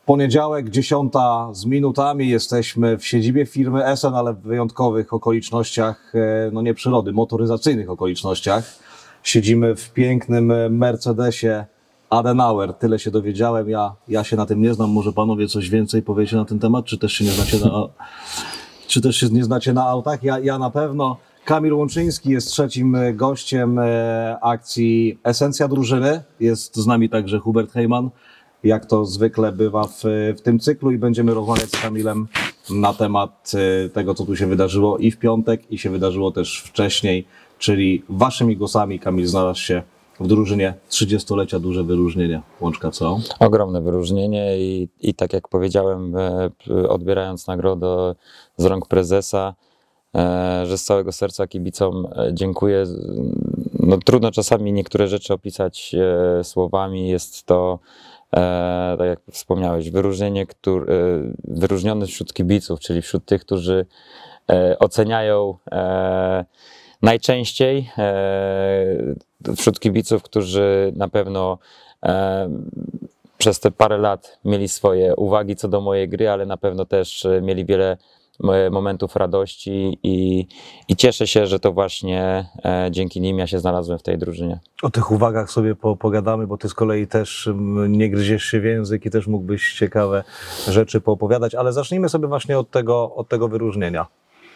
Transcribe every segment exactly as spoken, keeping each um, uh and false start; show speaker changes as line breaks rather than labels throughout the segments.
Poniedziałek, dziesiąta z minutami, jesteśmy w siedzibie firmy S N, ale w wyjątkowych okolicznościach, no nie przyrody, motoryzacyjnych okolicznościach. Siedzimy w pięknym Mercedesie Adenauer, tyle się dowiedziałem, ja, ja się na tym nie znam, może panowie coś więcej powiecie na ten temat, czy też się nie znacie na, czy też się nie znacie na autach? Ja, ja na pewno. Kamil Łączyński jest trzecim gościem akcji Esencja Drużyny, jest z nami także Hubert Heyman, jak to zwykle bywa w, w tym cyklu, i będziemy rozmawiać z Kamilem na temat tego, co tu się wydarzyło i w piątek, i się wydarzyło też wcześniej, czyli waszymi głosami Kamil znalazł się w drużynie trzydziestolecia, duże wyróżnienie. Łączka, co?
Ogromne wyróżnienie i, i tak jak powiedziałem, odbierając nagrodę z rąk prezesa, że z całego serca kibicom dziękuję. No, trudno czasami niektóre rzeczy opisać słowami, jest to, tak jak wspomniałeś, wyróżnienie, który, wyróżniony wśród kibiców, czyli wśród tych, którzy oceniają najczęściej, wśród kibiców, którzy na pewno przez te parę lat mieli swoje uwagi co do mojej gry, ale na pewno też mieli wiele momentów radości i, i cieszę się, że to właśnie e, dzięki nim ja się znalazłem w tej drużynie.
O tych uwagach sobie po, pogadamy, bo ty z kolei też nie gryziesz się w język i też mógłbyś ciekawe rzeczy poopowiadać, ale zacznijmy sobie właśnie od tego, od tego wyróżnienia.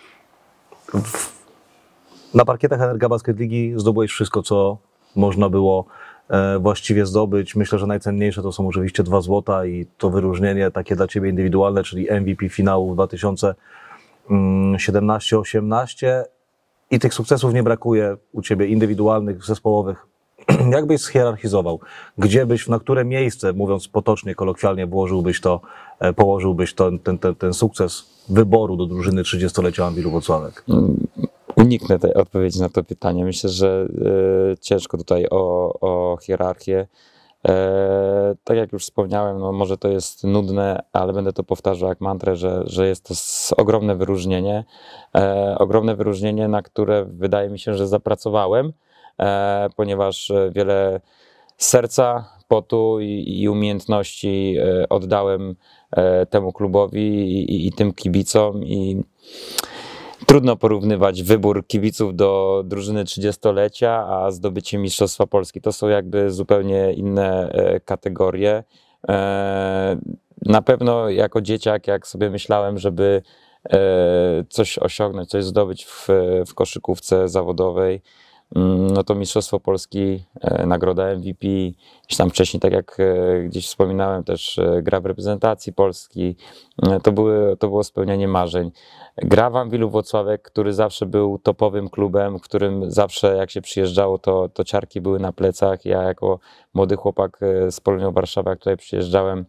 W, na parkietach Energa Basket Ligi zdobyłeś wszystko, co można było e, właściwie zdobyć. Myślę, że najcenniejsze to są oczywiście dwa złota i to wyróżnienie takie dla ciebie indywidualne, czyli M V P finału w dwa tysiące siedemnaście osiemnaście, i tych sukcesów nie brakuje u ciebie, indywidualnych, zespołowych. Jak byś schierarchizował? Gdzie byś, na które miejsce, mówiąc potocznie, kolokwialnie, włożyłbyś to, położyłbyś to, ten, ten, ten sukces wyboru do drużyny trzydziestolecia Anwilu Włocławek?
Uniknę tej odpowiedzi na to pytanie. Myślę, że y, ciężko tutaj o, o hierarchię. E, tak jak już wspomniałem, no może to jest nudne, ale będę to powtarzał jak mantrę, że, że jest to ogromne wyróżnienie. E, ogromne wyróżnienie, na które wydaje mi się, że zapracowałem, e, ponieważ wiele serca, potu i, i umiejętności e, oddałem e, temu klubowi i, i, i tym kibicom. I trudno porównywać wybór kibiców do drużyny trzydziestolecia, a zdobycie Mistrzostwa Polski. To są jakby zupełnie inne kategorie. Na pewno jako dzieciak, jak sobie myślałem, żeby coś osiągnąć, coś zdobyć w, w koszykówce zawodowej, no to Mistrzostwo Polski, nagroda M V P, gdzieś tam wcześniej, tak jak gdzieś wspominałem, też gra w reprezentacji Polski, to, były, to było spełnianie marzeń. Gra w Anwilu Włocławek, który zawsze był topowym klubem, w którym zawsze jak się przyjeżdżało, to, to ciarki były na plecach. Ja jako młody chłopak z Polonią Warszawa, jak tutaj przyjeżdżałem,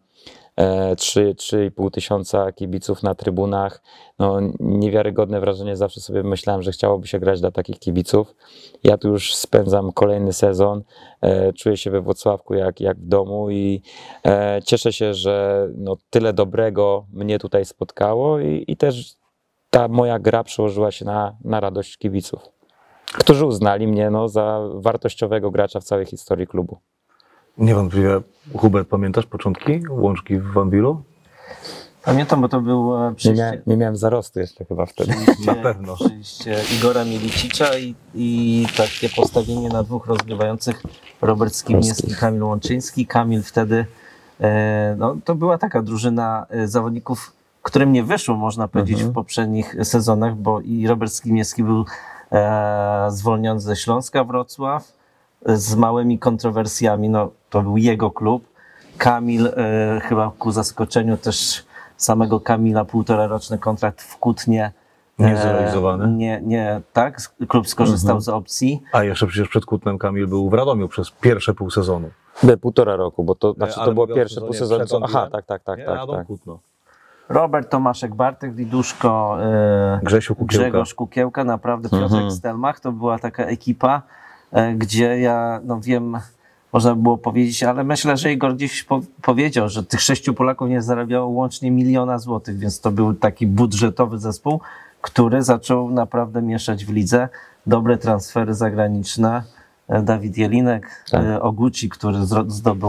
trzy i pół tysiąca kibiców na trybunach. No, niewiarygodne wrażenie, zawsze sobie myślałem, że chciałoby się grać dla takich kibiców. Ja tu już spędzam kolejny sezon, e, czuję się we Włocławku jak, jak w domu i e, cieszę się, że no, tyle dobrego mnie tutaj spotkało i, i też ta moja gra przełożyła się na, na radość kibiców, którzy uznali mnie no, za wartościowego gracza w całej historii klubu.
Niewątpliwie. Hubert, pamiętasz początki Łączki w Anwilu?
Pamiętam, bo to był
przyjście... Nie, mia nie miałem zarostu jeszcze chyba wtedy.
Na pewno.
Przyjście Igora Milicicza i, i takie postawienie na dwóch rozgrywających, Robert Skibniewski i Kamil Łączyński. Kamil wtedy, e, no to była taka drużyna zawodników, którym nie wyszło, można powiedzieć, mhm. w poprzednich sezonach, bo i Robert Skibniewski był e, zwolniony ze Śląska Wrocław, z małymi kontrowersjami, no to był jego klub. Kamil, e, chyba ku zaskoczeniu też samego Kamila, półtora roczny kontrakt w Kutnie.
Nie zrealizowany.
E, nie, nie, tak, klub skorzystał mhm. z opcji.
A jeszcze przecież przed Kutnem Kamil był w Radomiu przez pierwsze pół sezonu.
Nie, półtora roku, bo to, znaczy, to było pierwsze pół sezonu. Aha, tak, tak, tak.
Nie,
tak,
Radom,
tak.
Kutno.
Robert Tomaszek, Bartek Widuszko, e,
Grzesiu Kukiełka.
Grzegorz Kukiełka, naprawdę Piotrek mhm. Stelmach, to była taka ekipa, gdzie ja, no wiem, można by było powiedzieć, ale myślę, że Igor gdzieś po powiedział, że tych sześciu Polaków nie zarabiało łącznie miliona złotych, więc to był taki budżetowy zespół, który zaczął naprawdę mieszać w lidze. Dobre transfery zagraniczne. Dawid Jelinek, tak. Oguci, który zdobył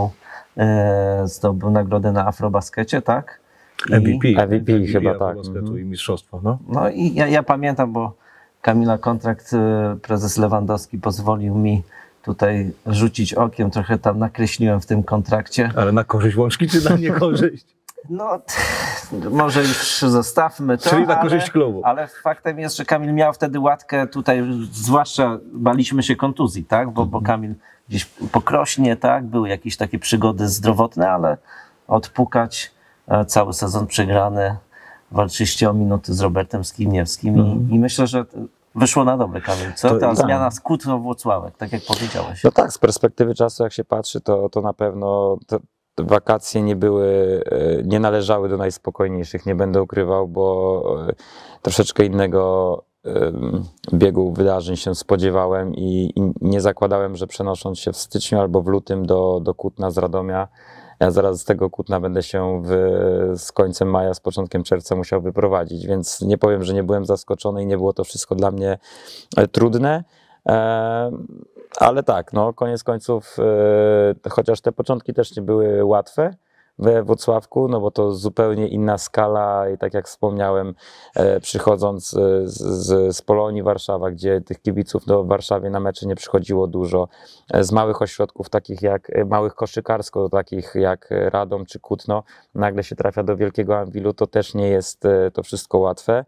e, zdobył nagrodę na Afrobaskecie, tak? I,
M V P.
M V P chyba, tak.
Basketu i mistrzostwa, no.
No i ja, ja pamiętam, bo Kamila kontrakt e, prezes Lewandowski pozwolił mi tutaj rzucić okiem, trochę tam nakreśliłem w tym kontrakcie.
Ale na korzyść Łączki, czy na niekorzyść?
No, może już zostawmy to,
Czyli na
ale,
korzyść klubu.
ale faktem jest, że Kamil miał wtedy łatkę tutaj, zwłaszcza baliśmy się kontuzji, tak? Bo, bo Kamil gdzieś pokrośnie, tak? Były jakieś takie przygody zdrowotne, ale odpukać e, cały sezon przegrany, walczyliście o minuty z Robertem Skibniewskim
Mhm.
i, i myślę, że wyszło na dobre, Kamil. Co?
To-
Ta
tak.
zmiana z Kutno-Włocławek, tak jak powiedziałeś.
No tak, z perspektywy czasu, jak się patrzy, to, to na pewno te, te wakacje nie były, e, nie należały do najspokojniejszych, nie będę ukrywał, bo e, troszeczkę innego em, biegu wydarzeń się spodziewałem i, i nie zakładałem, że przenosząc się w styczniu albo w lutym do, do Kutna z Radomia, ja zaraz z tego Kutna będę się w, z końcem maja, z początkiem czerwca musiał wyprowadzić, więc nie powiem, że nie byłem zaskoczony i nie było to wszystko dla mnie e, trudne. E, ale tak, no koniec końców, e, chociaż te początki też nie były łatwe we Włocławku, no bo to zupełnie inna skala i tak jak wspomniałem, e, przychodząc e, z, z, z Polonii Warszawa, gdzie tych kibiców do Warszawy na mecze nie przychodziło dużo, e, z małych ośrodków takich jak, e, małych koszykarsko, takich jak Radom czy Kutno, nagle się trafia do Wielkiego Anwilu, to też nie jest e, to wszystko łatwe.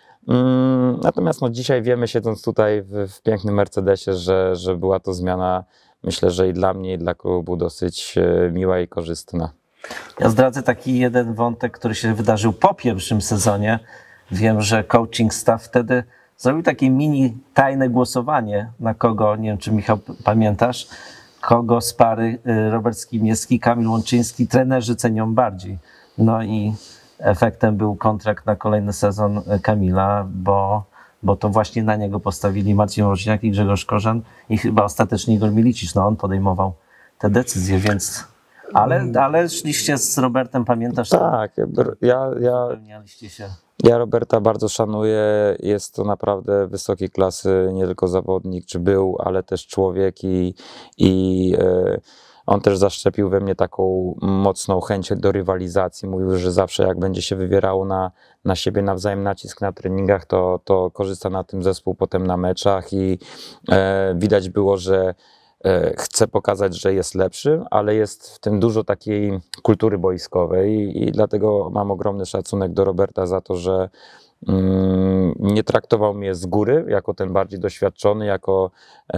Mm, Natomiast no, dzisiaj wiemy, siedząc tutaj w, w pięknym Mercedesie, że, że była to zmiana, myślę, że i dla mnie, i dla klubu dosyć e, miła i korzystna.
Ja zdradzę taki jeden wątek, który się wydarzył po pierwszym sezonie. Wiem, że coaching staff wtedy zrobił takie mini tajne głosowanie, na kogo, nie wiem czy Michał pamiętasz, kogo z pary y, Robert Skibniewski, Kamil Łączyński trenerzy cenią bardziej. No i efektem był kontrakt na kolejny sezon y, Kamila, bo, bo to właśnie na niego postawili Marcin Woźniak i Grzegorz Korzan i chyba ostatecznie Igor Milicic. No on podejmował te decyzje, więc... Ale, ale szliście z Robertem, pamiętasz?
Tak, ja, ja,
Spełnialiście się.
ja Roberta bardzo szanuję, jest to naprawdę wysokiej klasy, nie tylko zawodnik, czy był, ale też człowiek i, i e, on też zaszczepił we mnie taką mocną chęć do rywalizacji. Mówił, że zawsze jak będzie się wywierało na, na siebie nawzajem nacisk na treningach, to, to korzysta na tym zespół potem na meczach i e, widać było, że chce pokazać, że jest lepszy, ale jest w tym dużo takiej kultury boiskowej i, i dlatego mam ogromny szacunek do Roberta za to, że mm, nie traktował mnie z góry jako ten bardziej doświadczony, jako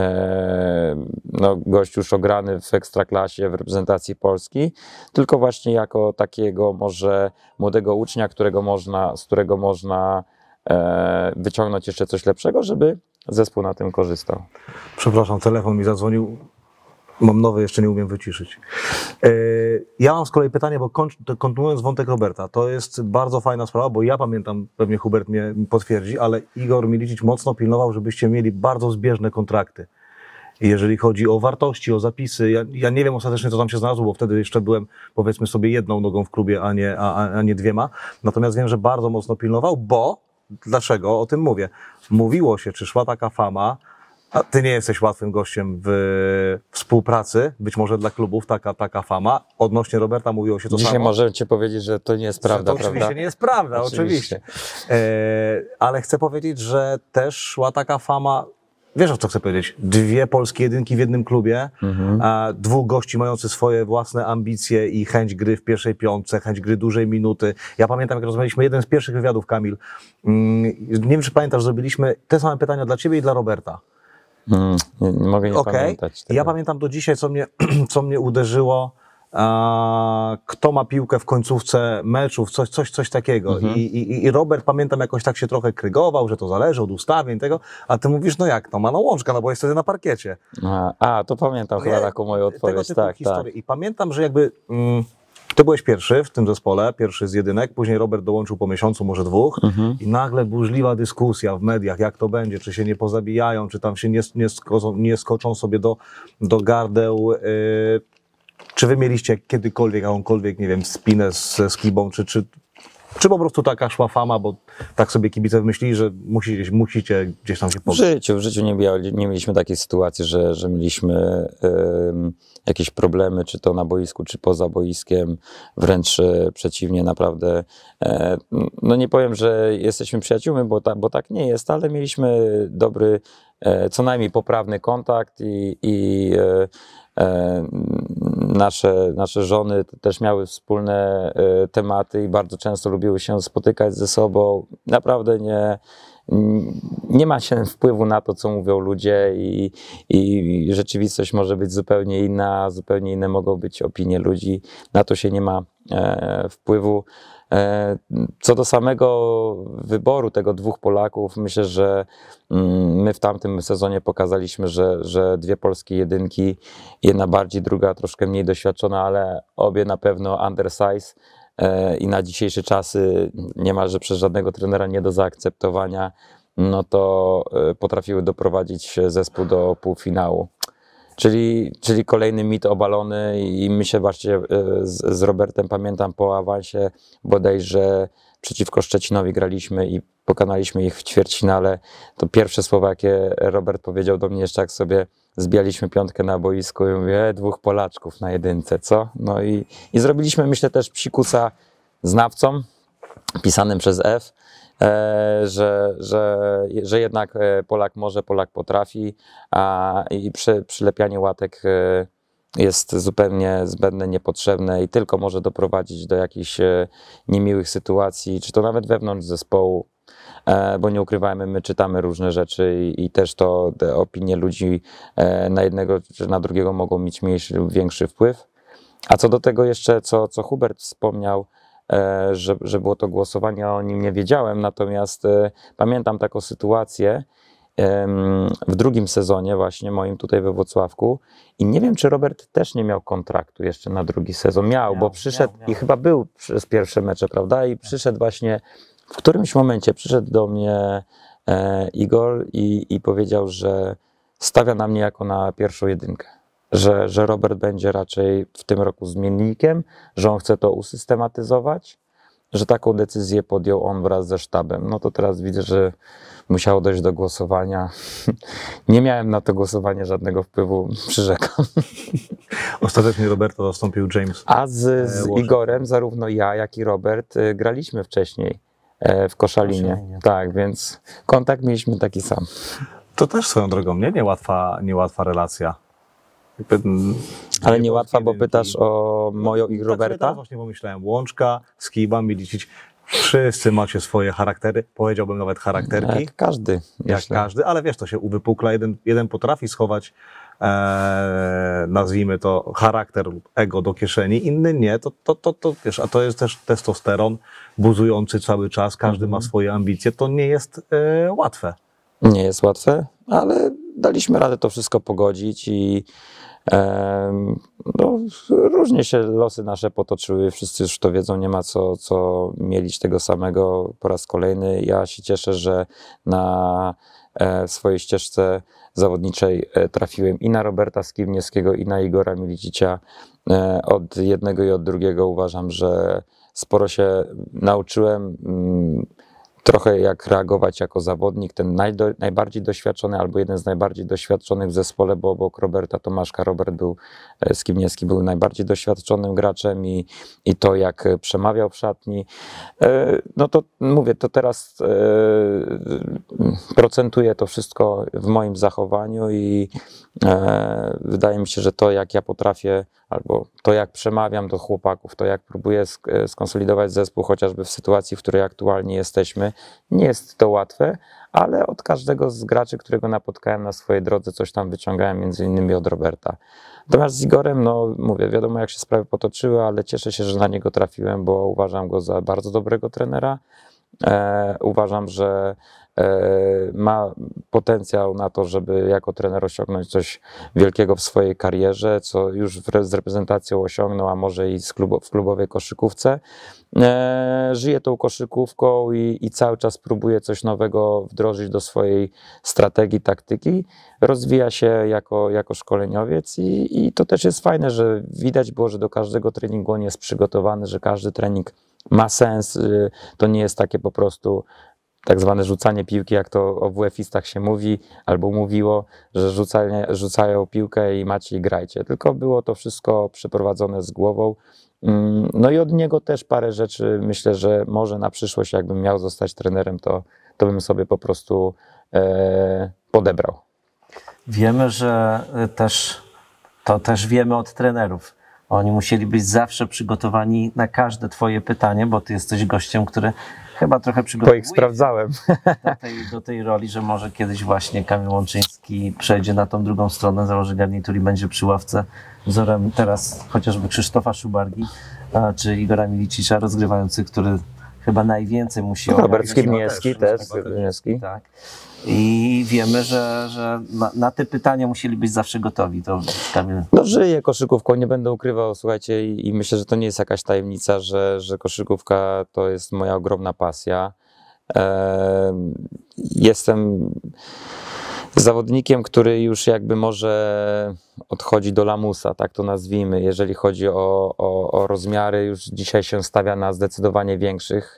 e, no, gość już ograny w ekstraklasie, w reprezentacji Polski, tylko właśnie jako takiego może młodego ucznia, którego można, z którego można e, wyciągnąć jeszcze coś lepszego, żeby zespół na tym korzystał.
Przepraszam, telefon mi zadzwonił. Mam nowy, jeszcze nie umiem wyciszyć. Yy, ja mam z kolei pytanie, bo kończ, kontynuując wątek Roberta, to jest bardzo fajna sprawa, bo ja pamiętam, pewnie Hubert mnie potwierdzi, ale Igor Milicic mocno pilnował, żebyście mieli bardzo zbieżne kontrakty. Jeżeli chodzi o wartości, o zapisy, ja, ja nie wiem ostatecznie, co tam się znalazło, bo wtedy jeszcze byłem, powiedzmy sobie, jedną nogą w klubie, a nie, a, a nie dwiema. Natomiast wiem, że bardzo mocno pilnował, bo dlaczego o tym mówię? Mówiło się, czy szła taka fama, a ty nie jesteś łatwym gościem w współpracy, być może dla klubów taka, taka fama. Odnośnie Roberta mówiło się to
Dzisiaj
samo.
możemy ci powiedzieć, że to nie jest prawda,
to oczywiście
prawda?
nie jest prawda, oczywiście.
Oczywiście.
E, ale chcę powiedzieć, że też szła taka fama, wiesz o co chcę powiedzieć, dwie polskie jedynki w jednym klubie,
Mhm.
a dwóch gości mających swoje własne ambicje i chęć gry w pierwszej piątce, chęć gry dużej minuty. Ja pamiętam, jak rozmawialiśmy, jeden z pierwszych wywiadów, Kamil, mm, nie wiem, czy pamiętasz, zrobiliśmy te same pytania dla ciebie i dla Roberta.
Mm, nie, nie mogę nie
Okej.
pamiętać tego.
Ja pamiętam do dzisiaj, co mnie, co mnie uderzyło, a, kto ma piłkę w końcówce meczów, coś, coś, coś takiego.
Mhm.
I, i, I Robert, pamiętam, jakoś tak się trochę krygował, że to zależy od ustawień tego, a ty mówisz, no jak to, ma no łączka, no bo jest wtedy na parkiecie.
A, a, to pamiętam chyba taką moją
Tego
odpowiedź.
typu
Tak,
historie.
tak.
I pamiętam, że jakby mm, ty byłeś pierwszy w tym zespole, pierwszy z jedynek, później Robert dołączył po miesiącu, może dwóch
Mhm.
i nagle burzliwa dyskusja w mediach, jak to będzie, czy się nie pozabijają, czy tam się nie, nie, skoczą, nie skoczą sobie do, do gardeł. Yy, czy wy mieliście kiedykolwiek, jakąkolwiek, nie wiem, spinę ze Skibą, czy, czy Czy po prostu taka szła fama, bo tak sobie kibice wymyślili, że musicie, musicie gdzieś tam się
W
poddać?
życiu, w życiu nie, mieli, nie mieliśmy takiej sytuacji, że, że mieliśmy ym, jakieś problemy, czy to na boisku, czy poza boiskiem, wręcz e, przeciwnie, naprawdę. E, no nie powiem, że jesteśmy przyjaciółmi, bo, ta, bo tak nie jest, ale mieliśmy dobry, e, co najmniej poprawny kontakt i, i e, e, nasze, nasze żony też miały wspólne e, tematy i bardzo często lubiły się spotykać ze sobą. Naprawdę nie... Nie ma się wpływu na to, co mówią ludzie i, i rzeczywistość może być zupełnie inna, zupełnie inne mogą być opinie ludzi. Na to się nie ma e, wpływu. E, co do samego wyboru tego dwóch Polaków, myślę, że mm, my w tamtym sezonie pokazaliśmy, że, że dwie polskie jedynki, jedna bardziej, druga troszkę mniej doświadczona, ale obie na pewno undersize. I na dzisiejsze czasy niemalże przez żadnego trenera nie do zaakceptowania, no to potrafiły doprowadzić zespół do półfinału. Czyli, czyli kolejny mit obalony i my się właśnie z, z Robertem, pamiętam, po awansie bodajże przeciwko Szczecinowi graliśmy i pokonaliśmy ich w ćwierćfinale. To pierwsze słowa, jakie Robert powiedział do mnie jeszcze, jak sobie zbijaliśmy piątkę na boisku i mówię, e, dwóch Polaczków na jedynce, co? No i, i zrobiliśmy, myślę, też psikusa znawcom, pisanym przez F, e, że, że, że jednak Polak może, Polak potrafi, a i przy, przylepianie łatek e, jest zupełnie zbędne, niepotrzebne i tylko może doprowadzić do jakichś e, niemiłych sytuacji, czy to nawet wewnątrz zespołu. Bo nie ukrywajmy, my czytamy różne rzeczy i, i też to te opinie ludzi na jednego czy na drugiego mogą mieć mniejszy lub większy wpływ. A co do tego jeszcze, co, co Hubert wspomniał, że, że było to głosowanie, o nim nie wiedziałem, natomiast pamiętam taką sytuację w drugim sezonie właśnie moim tutaj we Włocławku i nie wiem, czy Robert też nie miał kontraktu jeszcze na drugi sezon. Miał,
Miał,
bo przyszedł
miał, miał.
i chyba był przez pierwsze mecze, prawda? I przyszedł właśnie w którymś momencie przyszedł do mnie e, Igor i, i powiedział, że stawia na mnie jako na pierwszą jedynkę, że, że Robert będzie raczej w tym roku zmiennikiem, że on chce to usystematyzować, że taką decyzję podjął on wraz ze sztabem. No to teraz widzę, że musiało dojść do głosowania. Nie miałem na to głosowanie żadnego wpływu, przyrzekam.
Ostatecznie Roberta zastąpił James.
A z, z
Łożek.
Igorem zarówno ja, jak i Robert y, graliśmy wcześniej w Koszalinie.
Koszalinie.
Tak, więc kontakt mieliśmy taki sam.
To też swoją drogą, nie? Niełatwa, niełatwa relacja. Jakby, mm,
Ale
dwie
niełatwa,
polskie
bo
jedynki.
pytasz o moją i
Tak sobie
Roberta?
teraz właśnie pomyślałem. Łączka, Skiba, Milicic. Wszyscy macie swoje charaktery. Powiedziałbym nawet charakterki.
Jak każdy.
Jak
myślę.
każdy, ale wiesz, to się uwypukla. Jeden, jeden potrafi schować, e, nazwijmy to, charakter lub ego do kieszeni, inny nie. To, to, to, to, wiesz, a to jest też testosteron buzujący cały czas. Każdy ma swoje ambicje. To nie jest e, łatwe.
Nie jest łatwe, ale daliśmy radę to wszystko pogodzić i em, no, różnie się losy nasze potoczyły. Wszyscy już to wiedzą, nie ma co, co mielić tego samego po raz kolejny. Ja się cieszę, że na e, swojej ścieżce zawodniczej e, trafiłem i na Roberta Skibniewskiego, i na Igora Milicicia. E, od jednego i od drugiego uważam, że sporo się nauczyłem. Mm, Trochę jak reagować jako zawodnik, ten najdo, najbardziej doświadczony albo jeden z najbardziej doświadczonych w zespole, bo obok Roberta Tomaszka Robert był, Skibniewski był najbardziej doświadczonym graczem i, i to jak przemawiał w szatni, no to mówię, to teraz procentuje to wszystko w moim zachowaniu i wydaje mi się, że to jak ja potrafię, albo to jak przemawiam do chłopaków, to jak próbuję sk- skonsolidować zespół, chociażby w sytuacji, w której aktualnie jesteśmy, nie jest to łatwe, ale od każdego z graczy, którego napotkałem na swojej drodze, coś tam wyciągałem, między innymi od Roberta. Natomiast z Igorem, no mówię, wiadomo jak się sprawy potoczyły, ale cieszę się, że na niego trafiłem, bo uważam go za bardzo dobrego trenera. E, uważam, że ma potencjał na to, żeby jako trener osiągnąć coś wielkiego w swojej karierze, co już z reprezentacją osiągnął, a może i z klubo, w klubowej koszykówce. Żyje tą koszykówką i, i cały czas próbuje coś nowego wdrożyć do swojej strategii, taktyki. Rozwija się jako, jako szkoleniowiec i, i to też jest fajne, że widać było, że do każdego treningu on jest przygotowany, że każdy trening ma sens, y, to nie jest takie po prostu tak zwane rzucanie piłki, jak to o W F-istach się mówi, albo mówiło, że rzucanie, rzucają piłkę i macie i grajcie. Tylko było to wszystko przeprowadzone z głową. No i od niego też parę rzeczy myślę, że może na przyszłość, jakbym miał zostać trenerem, to, to bym sobie po prostu e, podebrał.
Wiemy, że też, to też wiemy od trenerów. Oni musieli być zawsze przygotowani na każde twoje pytanie, bo ty jesteś gościem, który chyba trochę przygotowuje
Bo ich sprawdzałem.
do tej, do tej roli, że może kiedyś właśnie Kamil Łączyński przejdzie na tą drugą stronę, założy garnitur i będzie przy ławce wzorem teraz chociażby Krzysztofa Szubargi, a, czy Igora Milicicza rozgrywający, który chyba najwięcej musi...
Robert Skibniewski też. Skibniewski.
Tak. I wiemy, że, że na, na te pytania musieli być zawsze gotowi. To Kamil...
No żyję koszykówką, nie będę ukrywał, słuchajcie, i, i myślę, że to nie jest jakaś tajemnica, że, że koszykówka to jest moja ogromna pasja. E, jestem zawodnikiem, który już jakby może odchodzi do lamusa, tak to nazwijmy, jeżeli chodzi o, o, o rozmiary, już dzisiaj się stawia na zdecydowanie większych.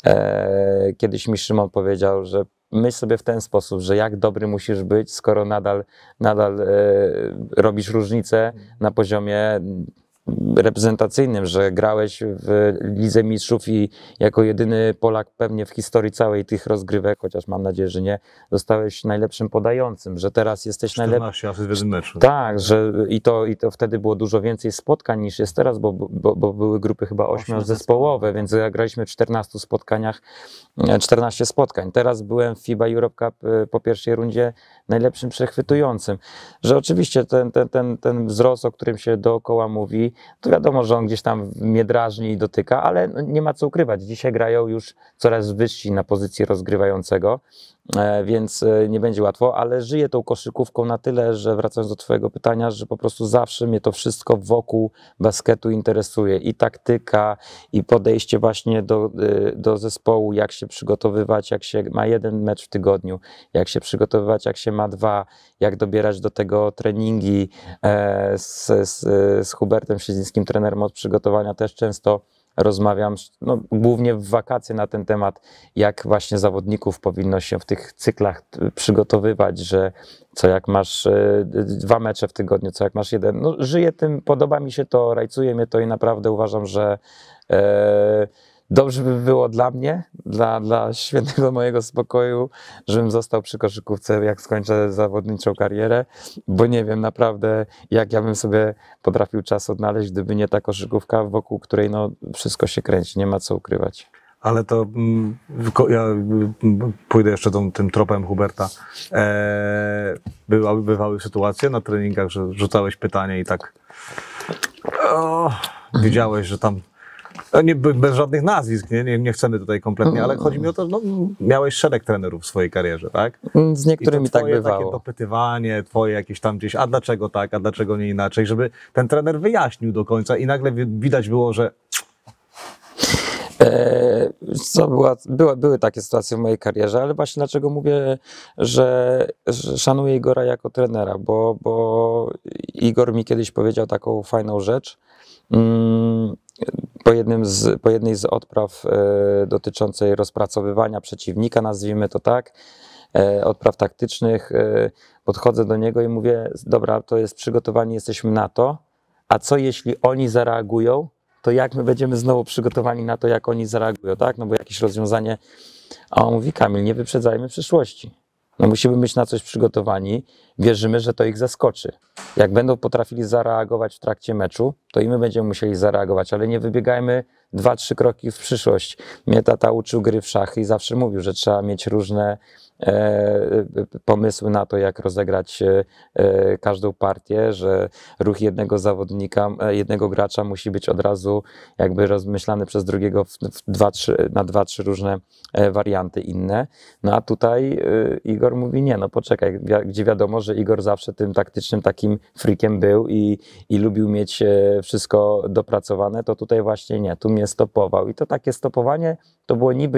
E, kiedyś mi Szymon powiedział, że myśl sobie w ten sposób, że jak dobry musisz być, skoro nadal, nadal e, robisz różnicę na poziomie reprezentacyjnym, że grałeś w Lidze Mistrzów i jako jedyny Polak pewnie w historii całej tych rozgrywek, chociaż mam nadzieję, że nie, zostałeś najlepszym podającym, że teraz jesteś najlepszy.
czternaście asyst w jednym meczu.
Tak, że i to, i to wtedy było dużo więcej spotkań niż jest teraz, bo, bo, bo były grupy chyba ośmiozespołowe, więc graliśmy w czternastu spotkaniach, czternaście spotkań. Teraz byłem w FIBA Europe Cup po pierwszej rundzie najlepszym przechwytującym. Że oczywiście ten, ten, ten, ten wzrost, o którym się dookoła mówi, to wiadomo, że on gdzieś tam mnie drażni i dotyka, ale nie ma co ukrywać. Dzisiaj grają już coraz wyżsi na pozycji rozgrywającego, więc nie będzie łatwo, ale żyję tą koszykówką na tyle, że wracając do twojego pytania, że po prostu zawsze mnie to wszystko wokół basketu interesuje. I taktyka, i podejście właśnie do, do zespołu, jak się przygotowywać, jak się ma jeden mecz w tygodniu, jak się przygotowywać, jak się ma dwa, jak dobierać do tego treningi. Z, z, z Hubertem Siedzińskim, trenerem od przygotowania, też często rozmawiam, no, głównie w wakacje na ten temat, jak właśnie zawodników powinno się w tych cyklach przygotowywać, że co jak masz y, dwa mecze w tygodniu, co jak masz jeden. No, żyję tym, podoba mi się to, rajcuje mnie to i naprawdę uważam, że y, dobrze by było dla mnie, dla, dla świętego mojego spokoju, żebym został przy koszykówce, jak skończę zawodniczą karierę, bo nie wiem naprawdę, jak ja bym sobie potrafił czas odnaleźć, gdyby nie ta koszykówka, wokół której no, wszystko się kręci, nie ma co ukrywać.
Ale to mm, ja mm, pójdę jeszcze tą, tym tropem Huberta. E, bywały, bywały sytuacje na treningach, że rzucałeś pytanie i tak o, wiedziałeś, że tam nie, bez żadnych nazwisk, nie, nie, nie chcemy tutaj kompletnie, ale chodzi mi o to, że no, miałeś szereg trenerów w swojej karierze, tak?
Z niektórymi tak bywało.
Takie dopytywanie, twoje jakieś tam gdzieś, a dlaczego tak, a dlaczego nie inaczej, żeby ten trener wyjaśnił do końca i nagle widać było, że
E, co była, były, były takie sytuacje w mojej karierze, ale właśnie dlaczego mówię, że, że szanuję Igora jako trenera, bo, bo Igor mi kiedyś powiedział taką fajną rzecz. Mm, po, jednym z, po jednej z odpraw e, dotyczącej rozpracowywania przeciwnika, nazwijmy to tak, e, odpraw taktycznych, e, podchodzę do niego i mówię, dobra, to jest przygotowanie, jesteśmy na to, a co jeśli oni zareagują, to jak my będziemy znowu przygotowani na to, jak oni zareagują, tak? No bo jakieś rozwiązanie, a on mówi, Kamil, nie wyprzedzajmy przyszłości. No musimy być na coś przygotowani, wierzymy, że to ich zaskoczy. Jak będą potrafili zareagować w trakcie meczu, to i my będziemy musieli zareagować, ale nie wybiegajmy dwa, trzy kroki w przyszłość. Mnie tata uczył gry w szachy i zawsze mówił, że trzeba mieć różne e, pomysły na to, jak rozegrać e, każdą partię, że ruch jednego zawodnika, jednego gracza musi być od razu jakby rozmyślany przez drugiego w, w dwa, trzy, na dwa, trzy różne e, warianty inne. No a tutaj e, Igor mówi, nie, no poczekaj, wi gdzie wiadomo, że Igor zawsze tym taktycznym takim freakiem był i, i lubił mieć e, wszystko dopracowane, to tutaj właśnie nie, tu mnie stopował. I to takie stopowanie to było niby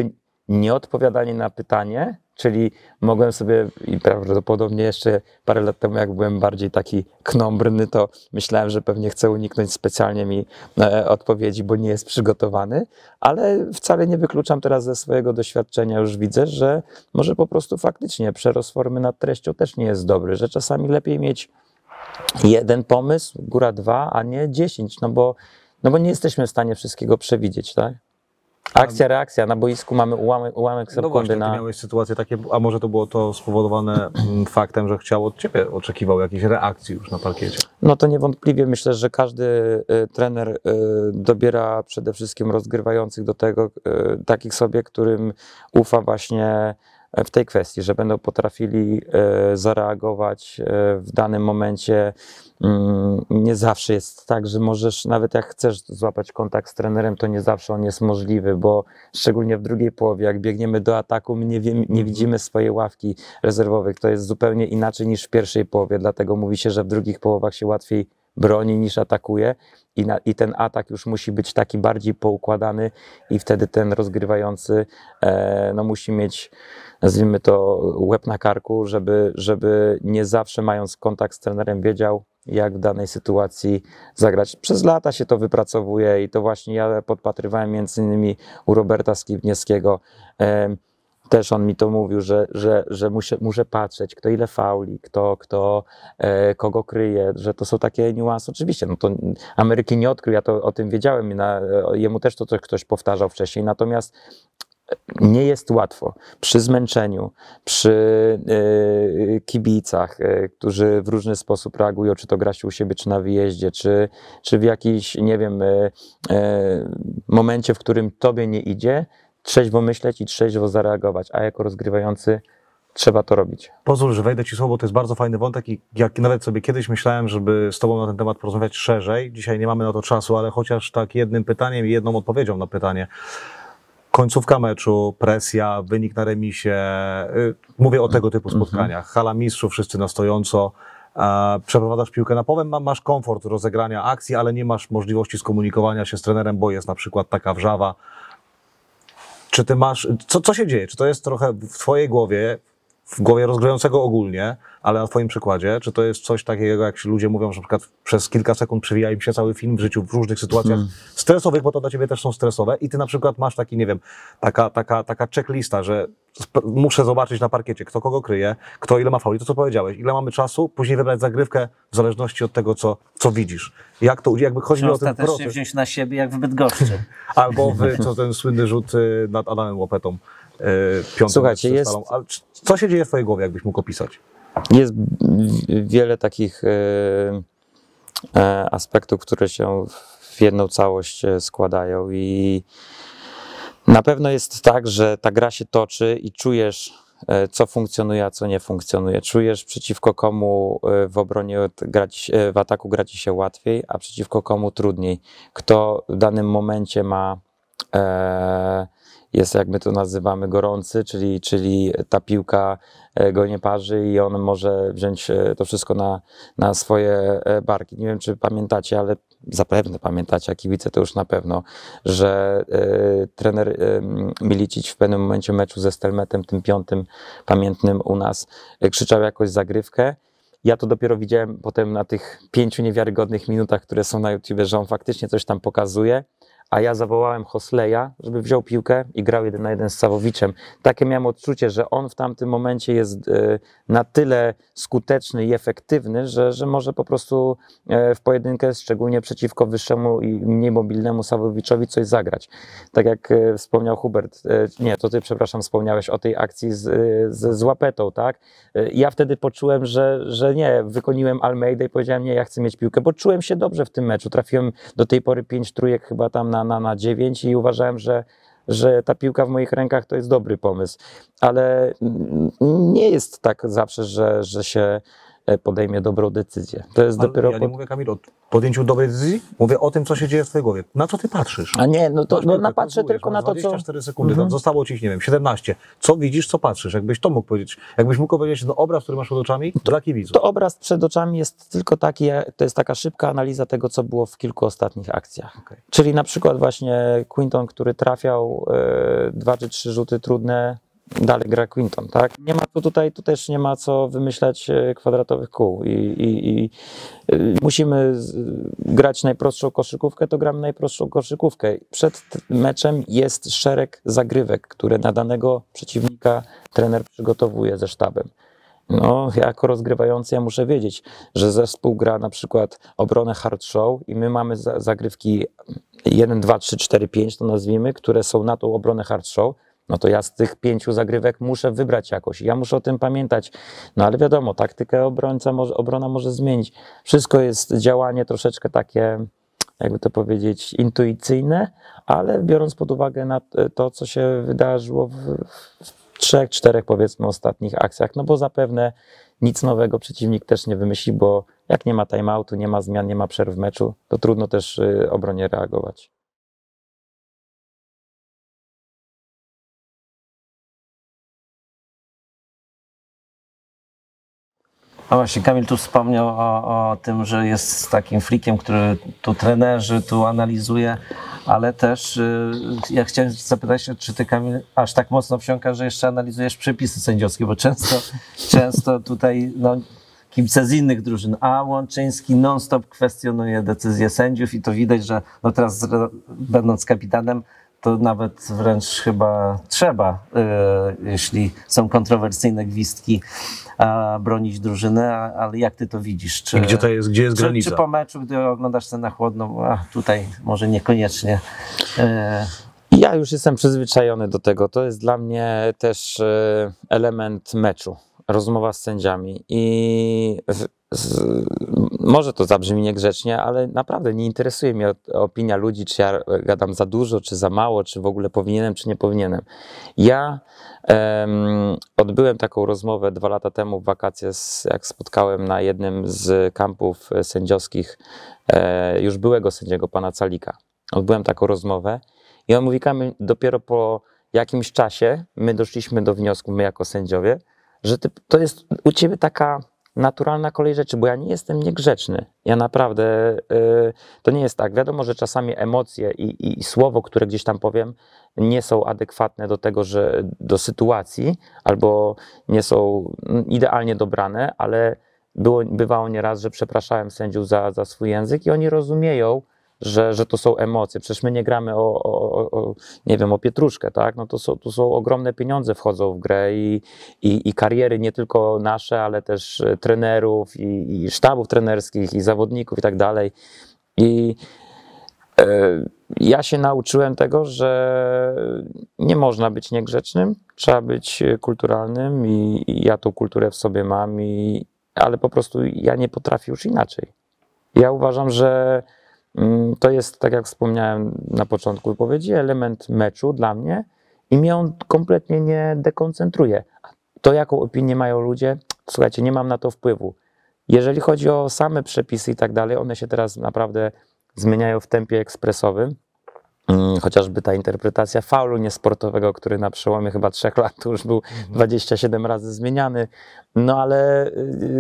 nieodpowiadanie na pytanie, czyli mogłem sobie, i prawdopodobnie jeszcze parę lat temu, jak byłem bardziej taki knombrny, to myślałem, że pewnie chcę uniknąć specjalnie mi e, odpowiedzi, bo nie jest przygotowany, ale wcale nie wykluczam teraz ze swojego doświadczenia, już widzę, że może po prostu faktycznie przerost formy nad treścią też nie jest dobry, że czasami lepiej mieć jeden pomysł, góra dwa, a nie dziesięć, no bo, no bo nie jesteśmy w stanie wszystkiego przewidzieć, tak? Akcja, reakcja, na boisku mamy ułamek, ułamek sekundy
No właśnie,
na...
ty miałeś sytuacje takie, a może to było to spowodowane mm, faktem, że chciał od ciebie, oczekiwał jakiejś reakcji już na parkiecie.
No to niewątpliwie myślę, że każdy y, trener y, dobiera przede wszystkim rozgrywających do tego, y, takich sobie, którym ufa właśnie w tej kwestii, że będą potrafili y, zareagować y, w danym momencie. Y, nie zawsze jest tak, że możesz, nawet jak chcesz złapać kontakt z trenerem, to nie zawsze on jest możliwy, bo szczególnie w drugiej połowie, jak biegniemy do ataku, my nie, wiem, nie widzimy swojej ławki rezerwowych. To jest zupełnie inaczej niż w pierwszej połowie, dlatego mówi się, że w drugich połowach się łatwiej broni niż atakuje i, na, i ten atak już musi być taki bardziej poukładany i wtedy ten rozgrywający e, no, musi mieć, nazwijmy to, łeb na karku, żeby, żeby nie zawsze mając kontakt z trenerem wiedział, jak w danej sytuacji zagrać. Przez lata się to wypracowuje i to właśnie ja podpatrywałem między innymi u Roberta Skibniewskiego. E, Też on mi to mówił, że, że, że muszę, muszę patrzeć, kto ile fauli, kto, kto e, kogo kryje, że to są takie niuanse. Oczywiście, no to Ameryki nie odkrył, ja to o tym wiedziałem, na, jemu też to coś ktoś powtarzał wcześniej, natomiast nie jest łatwo przy zmęczeniu, przy y, kibicach, y, którzy w różny sposób reagują, czy to gra się u siebie, czy na wyjeździe, czy, czy w jakimś, nie wiem, y, y, momencie, w którym tobie nie idzie, trzeźwo myśleć i trzeźwo zareagować, a jako rozgrywający trzeba to robić.
Pozwól, że wejdę ci słowo, to jest bardzo fajny wątek i jak nawet sobie kiedyś myślałem, żeby z tobą na ten temat porozmawiać szerzej. Dzisiaj nie mamy na to czasu, ale chociaż tak jednym pytaniem i jedną odpowiedzią na pytanie. Końcówka meczu, presja, wynik na remisie. Mówię o tego typu spotkaniach. Hala mistrzów, wszyscy na stojąco. Przeprowadzasz piłkę na połowę, masz komfort rozegrania akcji, ale nie masz możliwości skomunikowania się z trenerem, bo jest na przykład taka wrzawa. Czy ty masz, co, co się dzieje? Czy to jest trochę w twojej głowie, w głowie rozgrywającego ogólnie, ale na twoim przykładzie, czy to jest coś takiego, jak się ludzie mówią, że na przykład przez kilka sekund przewija im się cały film w życiu w różnych sytuacjach hmm. stresowych, bo to dla ciebie też są stresowe i ty na przykład masz taki, nie wiem, taka, taka, taka checklista, że muszę zobaczyć na parkiecie, kto kogo kryje, kto ile ma fauli, to co powiedziałeś, ile mamy czasu, później wybrać zagrywkę w zależności od tego, co, co widzisz. Jak to, jakby chodzi mi o ten proces.
Ostatecznie wziąć na siebie jak w Bydgoszczy.
Albo wy, co ten słynny rzut nad Adamem Łopetą. Piątym
Słuchajcie, jest...
Ale co się dzieje w twojej głowie, jakbyś mógł opisać?
Jest wiele takich e, e, aspektów, które się w jedną całość składają i na pewno jest tak, że ta gra się toczy i czujesz, co funkcjonuje, a co nie funkcjonuje. Czujesz, przeciwko komu w obronie grać, w ataku gra ci się łatwiej, a przeciwko komu trudniej. Kto w danym momencie ma e, jest, jak my to nazywamy, gorący, czyli, czyli ta piłka go nie parzy i on może wziąć to wszystko na, na swoje barki. Nie wiem, czy pamiętacie, ale zapewne pamiętacie, a kibice to już na pewno, że y, trener y, Milicic w pewnym momencie meczu ze Stelmetem, tym piątym pamiętnym u nas, y, krzyczał jakąś zagrywkę. Ja to dopiero widziałem potem na tych pięciu niewiarygodnych minutach, które są na YouTubie, że on faktycznie coś tam pokazuje, a ja zawołałem Hosleja, żeby wziął piłkę i grał jeden na jeden z Sawowiczem. Takie miałem odczucie, że on w tamtym momencie jest y, na tyle skuteczny i efektywny, że, że może po prostu y, w pojedynkę, szczególnie przeciwko wyższemu i mniej mobilnemu Sawowiczowi, coś zagrać. Tak jak y, wspomniał Hubert, y, nie, to ty, przepraszam, wspomniałeś o tej akcji z, y, z, z Łapetą, tak? Y, ja wtedy poczułem, że, że nie, wykoniłem Almeidę i powiedziałem, nie, ja chcę mieć piłkę, bo czułem się dobrze w tym meczu. Trafiłem do tej pory pięć trójek chyba tam na na, na dziewięć i uważałem, że, że ta piłka w moich rękach to jest dobry pomysł. Ale nie jest tak zawsze, że, że się podejmie dobrą decyzję. To jest
Ale
dopiero...
ja nie
pod...
mówię, Kamil, o podjęciu dobrej decyzji, mówię o tym, co się dzieje w twojej głowie. Na co ty patrzysz?
A nie, no to
Masz
no,
piłkę,
napatrzę
kozłujesz,
tylko
masz
na to, co...
dwadzieścia cztery sekundy,
Mhm.
tam zostało ci, nie wiem, siedemnaście. Co widzisz, co patrzysz? Jakbyś to mógł powiedzieć, jakbyś mógł powiedzieć, no obraz, który masz przed oczami, dla kibiców.
To obraz przed oczami jest tylko taki, to jest taka szybka analiza tego, co było w kilku ostatnich akcjach.
Okay.
Czyli na przykład właśnie Quinton, który trafiał e, dwa czy trzy rzuty trudne, dalej gra Quinton, tak? Nie ma tu tutaj, tu też nie ma co wymyślać e, kwadratowych kół i, i, i e, musimy z, grać najprostszą koszykówkę, to gramy najprostszą koszykówkę. Przed meczem jest szereg zagrywek, które na danego przeciwnika trener przygotowuje ze sztabem. No, jako rozgrywający ja muszę wiedzieć, że zespół gra na przykład obronę hard show i my mamy za, zagrywki jeden, dwa, trzy, cztery, pięć, to nazwijmy, które są na tą obronę hard show. No to ja z tych pięciu zagrywek muszę wybrać jakoś. Ja muszę o tym pamiętać. No ale wiadomo, taktykę obrońca może, obrona może zmienić. Wszystko jest działanie troszeczkę takie, jakby to powiedzieć, intuicyjne, ale biorąc pod uwagę na to, co się wydarzyło w, w trzech, czterech powiedzmy ostatnich akcjach, no bo zapewne nic nowego przeciwnik też nie wymyśli, bo jak nie ma timeoutu, nie ma zmian, nie ma przerw w meczu, to trudno też obronie reagować.
A właśnie, Kamil tu wspomniał o, o tym, że jest takim flikiem, który tu trenerzy, tu analizuje, ale też y, ja chciałem zapytać się, czy ty, Kamil, aż tak mocno wsiąkasz, że jeszcze analizujesz przepisy sędziowskie, bo często, często tutaj no, kibice z innych drużyn, a Łączyński non-stop kwestionuje decyzje sędziów i to widać, że no teraz będąc kapitanem, to nawet wręcz chyba trzeba, y, jeśli są kontrowersyjne gwizdki, a bronić drużynę, a, ale jak ty to widzisz? Czy,
Gdzie to jest, gdzie jest
czy,
granica?
Czy po meczu, gdy oglądasz ten na chłodno, a tutaj może niekoniecznie. E...
Ja już jestem przyzwyczajony do tego. To jest dla mnie też element meczu, rozmowa z sędziami i z, z, może to zabrzmi niegrzecznie, ale naprawdę nie interesuje mnie opinia ludzi, czy ja gadam za dużo, czy za mało, czy w ogóle powinienem, czy nie powinienem. Ja um, odbyłem taką rozmowę dwa lata temu w wakacje, z, jak spotkałem na jednym z kampów sędziowskich e, już byłego sędziego, pana Calika. Odbyłem taką rozmowę i on mówi: Kamil, dopiero po jakimś czasie my doszliśmy do wniosku, my jako sędziowie, że ty, to jest u ciebie taka naturalna kolej rzeczy, bo ja nie jestem niegrzeczny. Ja naprawdę, y, to nie jest tak. Wiadomo, że czasami emocje i, i, i słowo, które gdzieś tam powiem, nie są adekwatne do tego, że do sytuacji, albo nie są idealnie dobrane, ale było, bywało nieraz, że przepraszałem sędziów za, za swój język i oni rozumieją, że, że to są emocje. Przecież my nie gramy o, o, o nie wiem, o pietruszkę, tak? No to są, to są ogromne pieniądze wchodzą w grę i, i, i kariery nie tylko nasze, ale też trenerów i, i sztabów trenerskich i zawodników i tak dalej. I e, ja się nauczyłem tego, że nie można być niegrzecznym, trzeba być kulturalnym i, i ja tą kulturę w sobie mam, i, ale po prostu ja nie potrafię już inaczej. Ja uważam, że to jest, tak jak wspomniałem na początku wypowiedzi, element meczu dla mnie i mnie on kompletnie nie dekoncentruje. To, jaką opinię mają ludzie, słuchajcie, nie mam na to wpływu. Jeżeli chodzi o same przepisy i tak dalej, one się teraz naprawdę zmieniają w tempie ekspresowym. Chociażby ta interpretacja faulu niesportowego, który na przełomie chyba trzech lat to już był dwadzieścia siedem razy zmieniany. No ale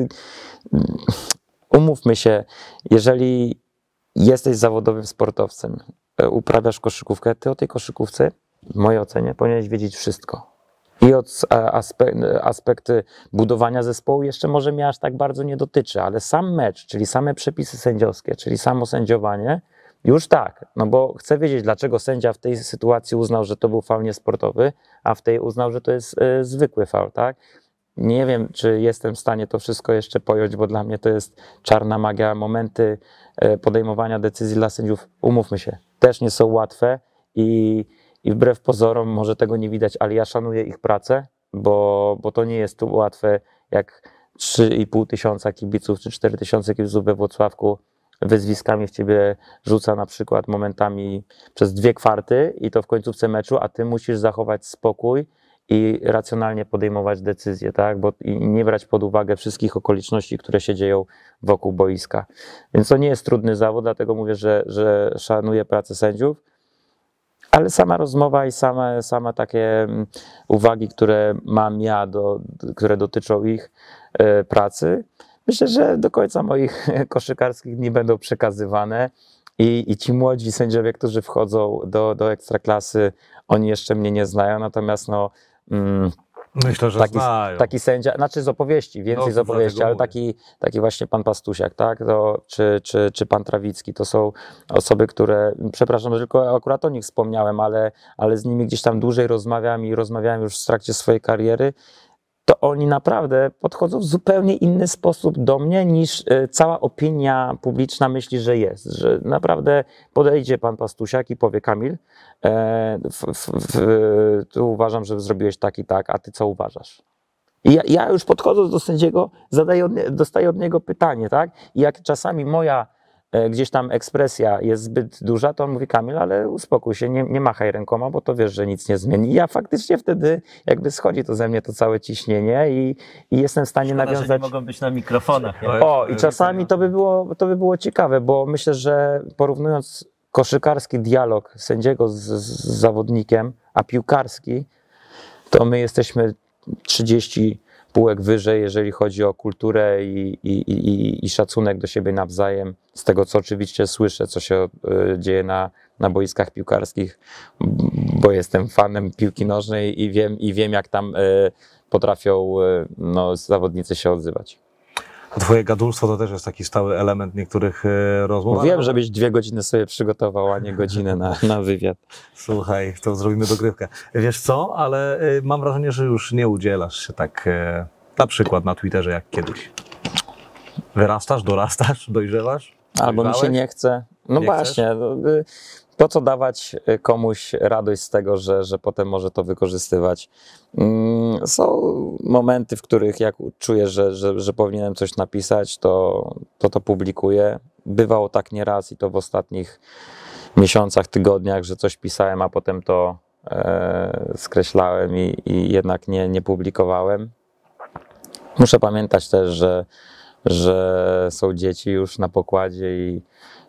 umówmy się, jeżeli jesteś zawodowym sportowcem, uprawiasz koszykówkę, ty o tej koszykówce, w mojej ocenie, powinieneś wiedzieć wszystko. I od aspek aspekty budowania zespołu jeszcze może mnie aż tak bardzo nie dotyczy, ale sam mecz, czyli same przepisy sędziowskie, czyli samo sędziowanie, już tak, no bo chcę wiedzieć, dlaczego sędzia w tej sytuacji uznał, że to był faul niesportowy, a w tej uznał, że to jest y, zwykły faul, tak? Nie wiem, czy jestem w stanie to wszystko jeszcze pojąć, bo dla mnie to jest czarna magia. Momenty podejmowania decyzji dla sędziów, umówmy się, też nie są łatwe i, i wbrew pozorom może tego nie widać, ale ja szanuję ich pracę, bo, bo to nie jest tu łatwe, jak trzy i pół tysiąca kibiców czy cztery tysiące kibiców we Włocławku wyzwiskami w ciebie rzuca na przykład momentami przez dwie kwarty i to w końcówce meczu, a ty musisz zachować spokój i racjonalnie podejmować decyzje, tak? Bo i nie brać pod uwagę wszystkich okoliczności, które się dzieją wokół boiska. Więc to nie jest trudny zawód, dlatego mówię, że, że szanuję pracę sędziów, ale sama rozmowa i same, same takie uwagi, które mam ja, do, które dotyczą ich e, pracy, myślę, że do końca moich koszykarskich dni będą przekazywane i, i ci młodzi sędziowie, którzy wchodzą do, do Ekstraklasy, oni jeszcze mnie nie znają, natomiast no... Mm,
Myślę, że
taki,
znają.
taki sędzia, znaczy z opowieści, więcej
No,
z opowieści, ale
mówię.
taki, taki właśnie pan Pastusiak, tak? To, czy, czy, czy pan Trawicki, to są osoby, które, przepraszam, że tylko akurat o nich wspomniałem, ale, ale z nimi gdzieś tam dłużej rozmawiam i rozmawiałem już w trakcie swojej kariery, to oni naprawdę podchodzą w zupełnie inny sposób do mnie niż y, cała opinia publiczna myśli, że jest. Że naprawdę podejdzie pan Pastusiak i powie: Kamil, e, f, f, f, tu uważam, że zrobiłeś tak i tak, a ty co uważasz? I ja, ja już podchodząc do sędziego, zadaję od, nie- dostaję od niego pytanie, tak? I jak czasami moja e, gdzieś tam ekspresja jest zbyt duża, to on mówi: Kamil, ale uspokój się, nie, nie machaj rękoma, bo to wiesz, że nic nie zmieni. I ja faktycznie wtedy jakby schodzi to ze mnie to całe ciśnienie i, i jestem w stanie
Szkoda, że nie
nawiązać...
mogą być na mikrofonach. Nie?
O, i czasami to by było, to by było ciekawe, bo myślę, że porównując koszykarski dialog sędziego z, z zawodnikiem, a piłkarski, to my jesteśmy trzydzieści półek wyżej, jeżeli chodzi o kulturę i, i, i, i szacunek do siebie nawzajem. Z tego, co oczywiście słyszę, co się y, dzieje na, na boiskach piłkarskich, bo jestem fanem piłki nożnej i wiem, i wiem jak tam y, potrafią y, no, zawodnicy się odzywać.
Twoje gadulstwo to też jest taki stały element niektórych e, rozmów.
No wiem, żebyś dwie godziny sobie przygotował, a nie godzinę na, na wywiad.
Słuchaj, to zrobimy dogrywkę. Wiesz co, ale y, mam wrażenie, że już nie udzielasz się tak e, na przykład na Twitterze jak kiedyś. Wyrastasz, dorastasz, dojrzewasz?
Albo mi się
Dojrzałeś?
nie chce. No
Nie
właśnie, no, y, po co dawać y, komuś radość z tego, że, że potem może to wykorzystywać. Mm, Są momenty, w których jak czuję, że, że, że powinienem coś napisać, to, to to publikuję. Bywało tak nieraz i to w ostatnich miesiącach, tygodniach, że coś pisałem, a potem to e, skreślałem i, i jednak nie, nie publikowałem. Muszę pamiętać też, że, że są dzieci już na pokładzie i,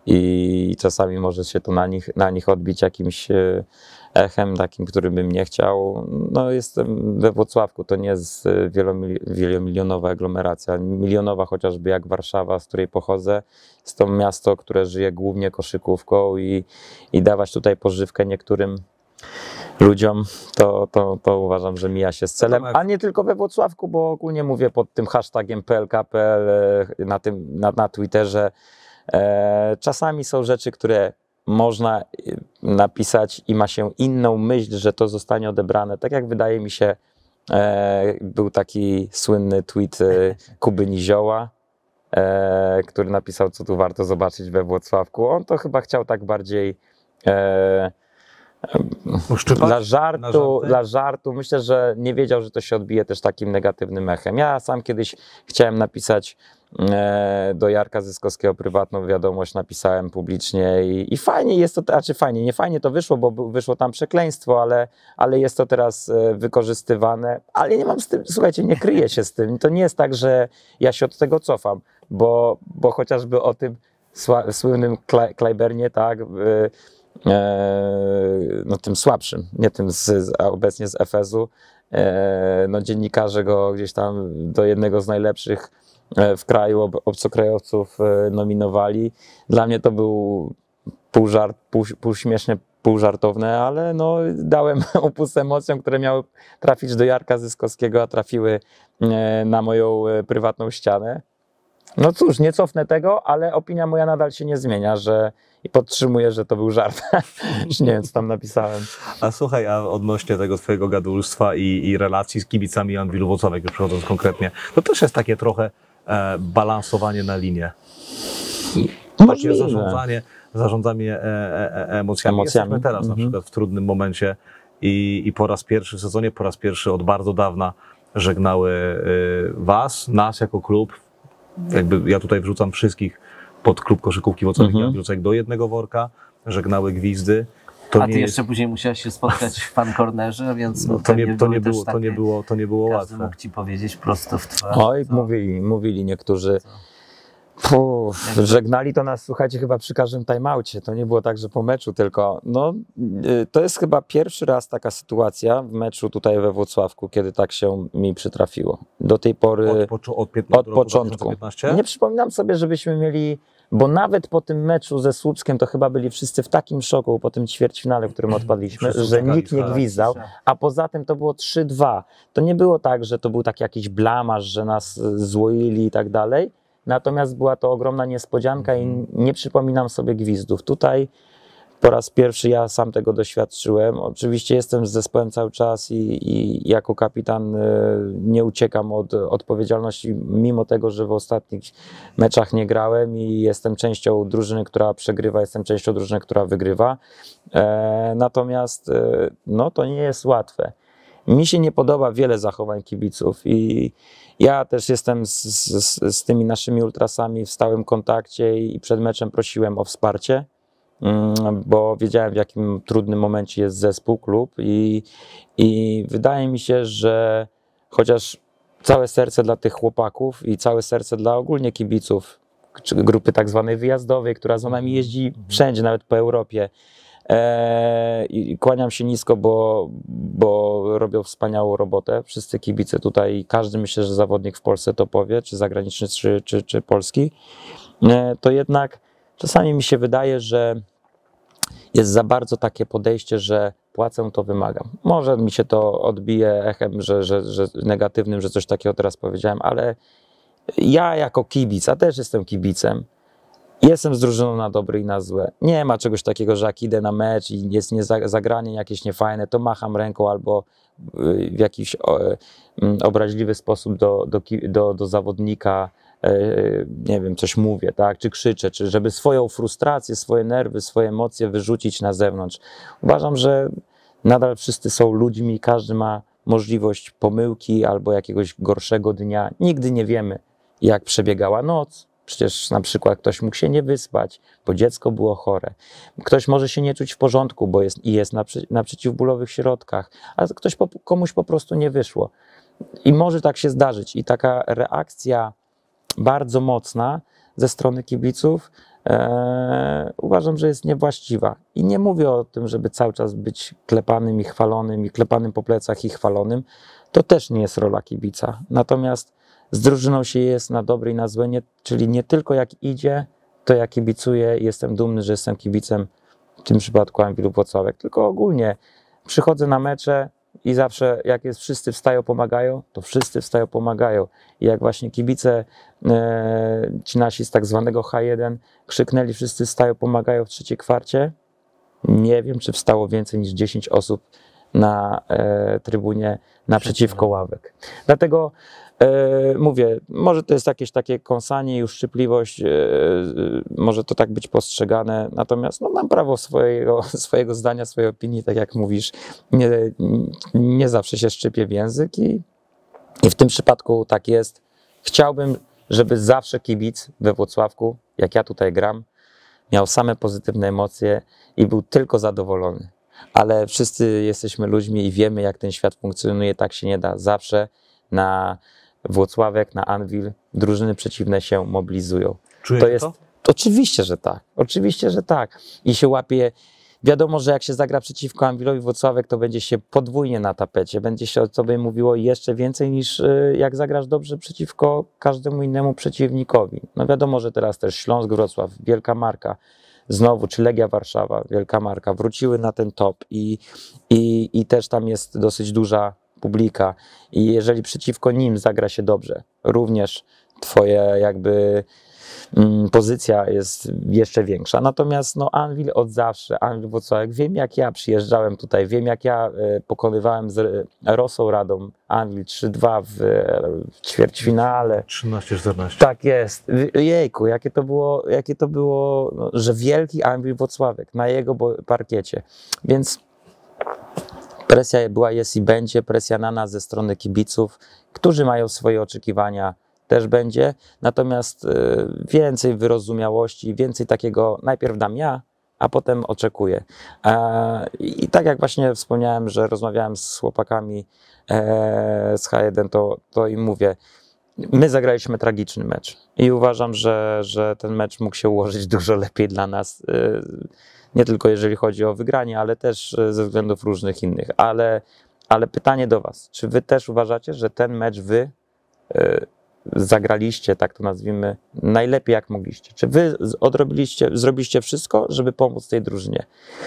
i czasami może się to na nich, na nich odbić jakimś e, echem takim, który bym nie chciał. No, jestem we Włocławku, to nie jest wielomili- wielomilionowa aglomeracja, milionowa chociażby jak Warszawa, z której pochodzę. Jest to miasto, które żyje głównie koszykówką i, i dawać tutaj pożywkę niektórym ludziom, to, to, to uważam, że mija się z celem, a nie tylko we Włocławku, bo ogólnie mówię pod tym hashtagiem P L K P L na, tym, na, na Twitterze. E, czasami są rzeczy, które można napisać i ma się inną myśl, że to zostanie odebrane. Tak jak wydaje mi się, e, był taki słynny tweet e, Kuby Nizioła, e, który napisał, co tu warto zobaczyć we Włocławku. On to chyba chciał tak bardziej e,
Uszczypać?
dla
Na
żartu,
żarty?
dla żartu. Myślę, że nie wiedział, że to się odbije też takim negatywnym echem. Ja sam kiedyś chciałem napisać e, do Jarka Zyskowskiego prywatną wiadomość, napisałem publicznie i, i fajnie jest to, znaczy fajnie, nie fajnie to wyszło, bo wyszło tam przekleństwo, ale, ale jest to teraz e, wykorzystywane, ale nie mam z tym, słuchajcie, nie kryję się z tym. To nie jest tak, że ja się od tego cofam, bo, bo chociażby o tym sła, słynnym Klej, Klejbernie, tak, e, no tym słabszym, nie tym z, z, obecnie z Efezu, no dziennikarze go gdzieś tam do jednego z najlepszych w kraju ob, obcokrajowców nominowali. Dla mnie to był pół żart, pół, pół śmieszne, pół żartowne, ale no dałem upust emocjom, które miały trafić do Jarka Zyskowskiego, a trafiły na moją prywatną ścianę. No cóż, nie cofnę tego, ale opinia moja nadal się nie zmienia, że i podtrzymuję, że to był żart. Już nie wiem, co tam napisałem.
A słuchaj, a odnośnie tego twojego gadulstwa i, i relacji z kibicami Anwilu Włocławek, już przechodząc konkretnie, to też jest takie trochę e, balansowanie na linię. Takie
Możliwe.
zarządzanie, zarządzanie e, e, e, emocjami.
Emocjami.
Jesteśmy teraz
Mhm.
na przykład w trudnym momencie i, i po raz pierwszy w sezonie, po raz pierwszy od bardzo dawna żegnały y, was, nas jako klub. Jakby ja tutaj wrzucam wszystkich pod klub koszykówki Włocławek
Mhm.
i Anwilczek do jednego worka, żegnały gwizdy To
A ty
nie
jeszcze później musiałeś się spotkać w fan cornerze, więc
No, to,
pewnie
nie, to,
były
nie
też
było, to,
takie-
nie było, to nie było
Każdy
łatwe.
mógł ci powiedzieć prosto w twarz.
Oj,
co-
mówili, mówili niektórzy.
co.
Puf,
Jak-
żegnali to nas, słuchajcie, chyba przy każdym timeoutie. To nie było tak, że po meczu tylko. No, y, to jest chyba pierwszy raz taka sytuacja w meczu tutaj we Włocławku, kiedy tak się mi przytrafiło. Do tej pory,
Od, poczu- od, piętna-
od
roku dwa
początku.
tysiące piętnaście?
Nie przypominam sobie, żebyśmy mieli, bo nawet po tym meczu ze Słupskiem to chyba byli wszyscy w takim szoku po tym ćwierćfinale, w którym odpadliśmy,
Wszyscy
że
czekali,
nikt nie
tak.
gwizdał, a poza tym to było trzy dwa. To nie było tak, że to był taki jakiś blamaż, że nas y, złoili i tak dalej, natomiast była to ogromna niespodzianka i nie przypominam sobie gwizdów. Tutaj po raz pierwszy ja sam tego doświadczyłem. Oczywiście jestem z zespołem cały czas i, i jako kapitan y, nie uciekam od odpowiedzialności, mimo tego, że w ostatnich meczach nie grałem i jestem częścią drużyny, która przegrywa, jestem częścią drużyny, która wygrywa. E, natomiast e, no, to nie jest łatwe. Mi się nie podoba wiele zachowań kibiców i ja też jestem z, z, z tymi naszymi ultrasami w stałym kontakcie i przed meczem prosiłem o wsparcie, mm, bo wiedziałem, w jakim trudnym momencie jest zespół, klub i, i wydaje mi się, że chociaż całe serce dla tych chłopaków i całe serce dla ogólnie kibiców, czy grupy tak zwanej wyjazdowej, która za nami jeździ wszędzie, nawet po Europie, Eee, i kłaniam się nisko, bo, bo robią wspaniałą robotę. Wszyscy kibice tutaj, każdy, myślę, że zawodnik w Polsce to powie, czy zagraniczny, czy, czy, czy polski, eee, to jednak czasami mi się wydaje, że jest za bardzo takie podejście, że płacę, to wymagam. Może mi się to odbije echem, że, że, że negatywnym, że coś takiego teraz powiedziałem, ale ja jako kibic, a też jestem kibicem, jestem z drużyną na dobre i na złe. Nie ma czegoś takiego, że jak idę na mecz i jest nie zagranie jakieś niefajne, to macham ręką albo w jakiś obraźliwy sposób do, do, do, do zawodnika, nie wiem, coś mówię, tak, czy krzyczę, czy żeby swoją frustrację, swoje nerwy, swoje emocje wyrzucić na zewnątrz. Uważam, że nadal wszyscy są ludźmi, każdy ma możliwość pomyłki albo jakiegoś gorszego dnia. Nigdy nie wiemy, jak przebiegała noc. Przecież na przykład ktoś mógł się nie wyspać, bo dziecko było chore. Ktoś może się nie czuć w porządku, bo jest i jest na, przy, na przeciwbólowych środkach, a ktoś po, komuś po prostu nie wyszło. I może tak się zdarzyć. I taka reakcja bardzo mocna ze strony kibiców e, uważam, że jest niewłaściwa. I nie mówię o tym, żeby cały czas być klepanym i chwalonym, i klepanym po plecach i chwalonym. To też nie jest rola kibica. Natomiast z drużyną się jest na dobre i na złe, nie, czyli nie tylko jak idzie, to ja kibicuję i jestem dumny, że jestem kibicem, w tym przypadku Anwilu Włocławek, tylko ogólnie przychodzę na mecze i zawsze jak jest wszyscy wstają, pomagają, to wszyscy wstają, pomagają. I jak właśnie kibice, e, ci nasi z tak zwanego H jeden krzyknęli wszyscy wstają, pomagają w trzeciej kwarcie, nie wiem, czy wstało więcej niż dziesięć osób na e, trybunie naprzeciwko ławek. Dlatego e, mówię, może to jest jakieś takie kąsanie i uszczypliwość, e, może to tak być postrzegane, natomiast no, mam prawo swojego, swojego zdania, swojej opinii, tak jak mówisz, nie, nie zawsze się szczypię w język i, i w tym przypadku tak jest. Chciałbym, żeby zawsze kibic we Włocławku, jak ja tutaj gram, miał same pozytywne emocje i był tylko zadowolony. Ale wszyscy jesteśmy ludźmi i wiemy, jak ten świat funkcjonuje, tak się nie da. Zawsze na Włocławek, na Anwil drużyny przeciwne się mobilizują.
Czujecie
To jest,
to?
oczywiście, że tak. Oczywiście, że tak. I się łapie. Wiadomo, że jak się zagra przeciwko Anwilowi Włocławek, to będzie się podwójnie na tapecie. Będzie się o sobie mówiło jeszcze więcej niż jak zagrasz dobrze przeciwko każdemu innemu przeciwnikowi. No wiadomo, że teraz też Śląsk Wrocław, wielka marka. Znowu, czy Legia Warszawa, wielka marka, wróciły na ten top i, i, i też tam jest dosyć duża publika. I jeżeli przeciwko nim zagra się dobrze, również twoja jakby mm, pozycja jest jeszcze większa. Natomiast no, Anwil od zawsze, Anwil Włocławek, wiem jak ja przyjeżdżałem tutaj, wiem jak ja y, pokonywałem z Rosą Radą Anwil trzy dwa w, w ćwierćfinale.
trzynaście czternaście.
Tak jest. Jejku, jakie to było, jakie to było, no, że wielki Anwil Włocławek na jego parkiecie. Więc presja była, jest i będzie, presja na nas ze strony kibiców, którzy mają swoje oczekiwania, też będzie. Natomiast y, więcej wyrozumiałości, więcej takiego, najpierw dam ja, a potem oczekuję. E, I tak jak właśnie wspomniałem, że rozmawiałem z chłopakami e, z H jeden, to, to im mówię, my zagraliśmy tragiczny mecz i uważam, że, że ten mecz mógł się ułożyć dużo lepiej dla nas, e, nie tylko jeżeli chodzi o wygranie, ale też ze względów różnych innych. Ale, ale pytanie do was, czy wy też uważacie, że ten mecz wy e, zagraliście, tak to nazwijmy, najlepiej jak mogliście? Czy wy odrobiliście, zrobiliście wszystko, żeby pomóc tej drużynie?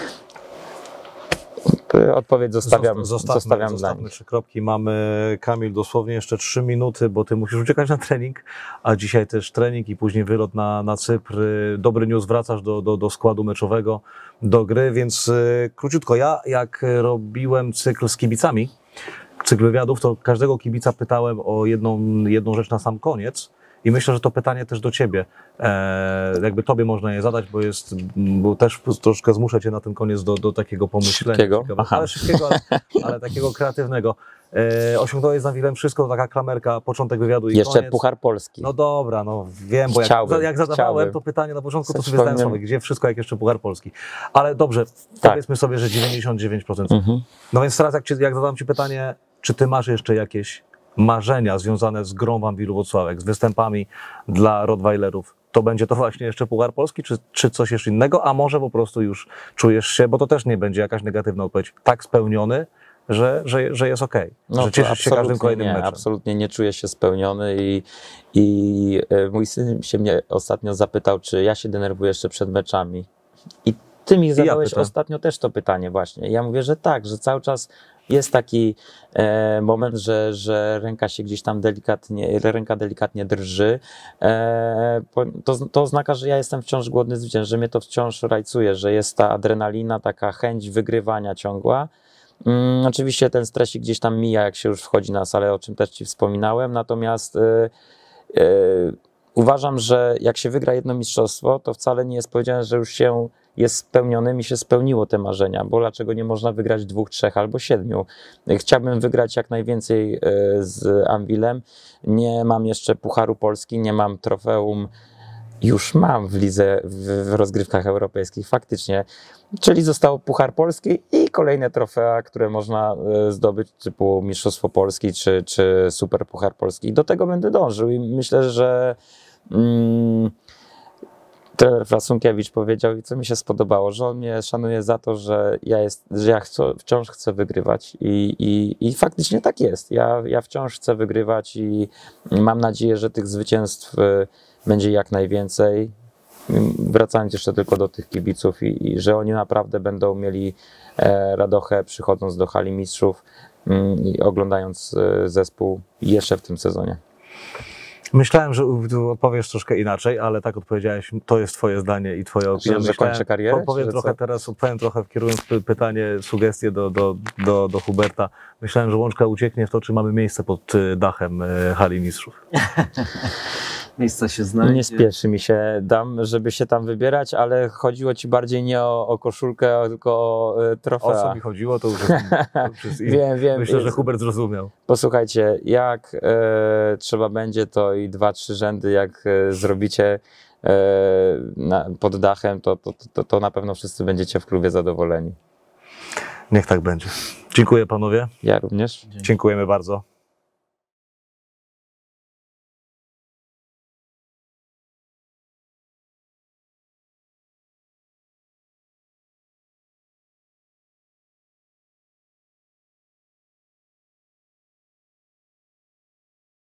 Odpowiedź zostawiam,
Zostawmy,
zostawiam dla
zostawmy
nich.
trzy kropki. Mamy, Kamil, dosłownie jeszcze trzy minuty, bo ty musisz uciekać na trening, a dzisiaj też trening i później wylot na, na Cypr. Dobry news, wracasz do, do, do składu meczowego, do gry, więc y, króciutko. Ja jak robiłem cykl z kibicami, cykl wywiadów, to każdego kibica pytałem o jedną, jedną rzecz na sam koniec. I myślę, że to pytanie też do ciebie, e, jakby tobie można je zadać, bo jest, bo też troszkę zmuszę cię na ten koniec do, do takiego pomyślenia.
Szybkiego?
Aha. Ale szybkiego, ale, ale takiego kreatywnego. E, osiągnąłeś z Anwilem wszystko, taka klamerka, początek wywiadu i
Jeszcze
koniec.
Puchar Polski.
No dobra, no wiem, bo jak,
Chciałbym,
jak zadawałem
chciałbym.
to pytanie na początku, to
Coś
sobie zdałem
powiem.
sobie, gdzie wszystko, jak jeszcze Puchar Polski. Ale dobrze,
Tak.
powiedzmy sobie, że dziewięćdziesiąt dziewięć procent.
Mhm.
No więc teraz jak, ci, jak zadam ci pytanie, czy ty masz jeszcze jakieś marzenia związane z grą w Anwilu Włocławek, z występami dla Rottweilerów, to będzie to właśnie jeszcze Puchar Polski, czy, czy coś jeszcze innego, a może po prostu już czujesz się, bo to też nie będzie jakaś negatywna odpowiedź, tak spełniony, że, że, że jest okej,
No
że
to
cieszysz się każdym
absolutnie
kolejnym
nie,
meczem.
absolutnie nie czuję się spełniony i, i e, mój syn się mnie ostatnio zapytał, czy ja się denerwuję jeszcze przed meczami. I ty mi zadałeś
pytam.
ostatnio też to pytanie właśnie. Ja mówię, że tak, że cały czas jest taki e, moment, że, że ręka się gdzieś tam delikatnie, ręka delikatnie drży. E, po- to, to oznacza, że ja jestem wciąż głodny zwycięstw, że mnie to wciąż rajcuje, że jest ta adrenalina, taka chęć wygrywania ciągła. Mm, oczywiście ten stresik gdzieś tam mija, jak się już wchodzi na salę, o czym też ci wspominałem, natomiast e, e, uważam, że jak się wygra jedno mistrzostwo, to wcale nie jest powiedziane, że już się jest spełniony, mi się spełniło te marzenia, bo dlaczego nie można wygrać dwóch, trzech albo siedmiu? Chciałbym wygrać jak najwięcej e, z Anwilem. Nie mam jeszcze Pucharu Polski, nie mam trofeum, już mam w lidze, w, w rozgrywkach europejskich faktycznie, czyli zostało Puchar Polski i kolejne trofea, które można e, zdobyć, typu Mistrzostwo Polski czy, czy Super Puchar Polski. I do tego będę dążył i myślę, że mm, trener Frasunkiewicz powiedział, i co mi się spodobało, że on mnie szanuje za to, że ja, jest, że ja chcę, wciąż chcę wygrywać i, i, i faktycznie tak jest. Ja, ja wciąż chcę wygrywać i mam nadzieję, że tych zwycięstw y, będzie jak najwięcej. Wracając jeszcze tylko do tych kibiców i, i że oni naprawdę będą mieli e, radochę przychodząc do hali mistrzów mm, i oglądając e, zespół jeszcze w tym sezonie.
Myślałem, że tu odpowiesz troszkę inaczej, ale tak odpowiedziałeś, to jest twoje zdanie i twoja opinia.
Że
Myślałem-
kończę karierę,
po- Powiem
czy
trochę
co?
teraz, powiem trochę, kierując py- pytanie, sugestię do, do, do, do Huberta. Myślałem, że Łączka ucieknie w to, czy mamy miejsce pod y, dachem y, hali mistrzów.
Miejsce się znajdzie.
Nie spieszy mi się dam, żeby się tam wybierać, ale chodziło ci bardziej nie o, o koszulkę, tylko o e,
O
trofea.
co mi chodziło, to już jest, to już jest
Wiem, wiem.
Myślę, że
jest-
Hubert zrozumiał.
Posłuchajcie, jak e, trzeba będzie, to i dwa, trzy rzędy, jak e, zrobicie e, na, pod dachem, to, to, to, to na pewno wszyscy będziecie w klubie zadowoleni.
Niech tak będzie. Dziękuję panowie.
Ja również.
Dziękujemy bardzo.